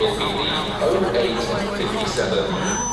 will be the 0857.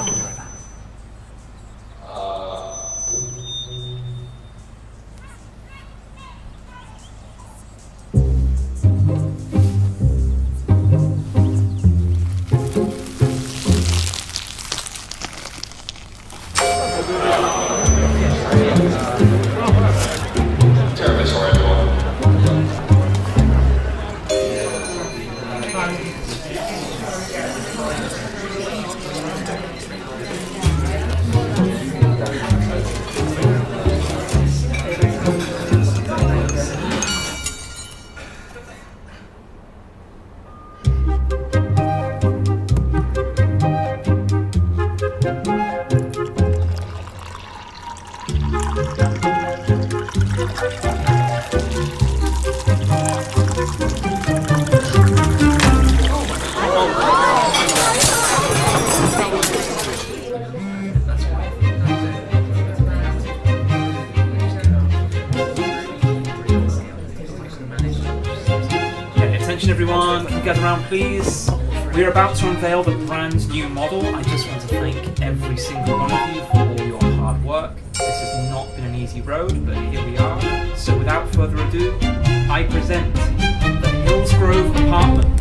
Everyone, can you gather around please? We're about to unveil the brand new model. I just want to thank every single one of you for all your hard work. This has not been an easy road, but here we are. So without further ado, I present the Hillsgrove Apartment.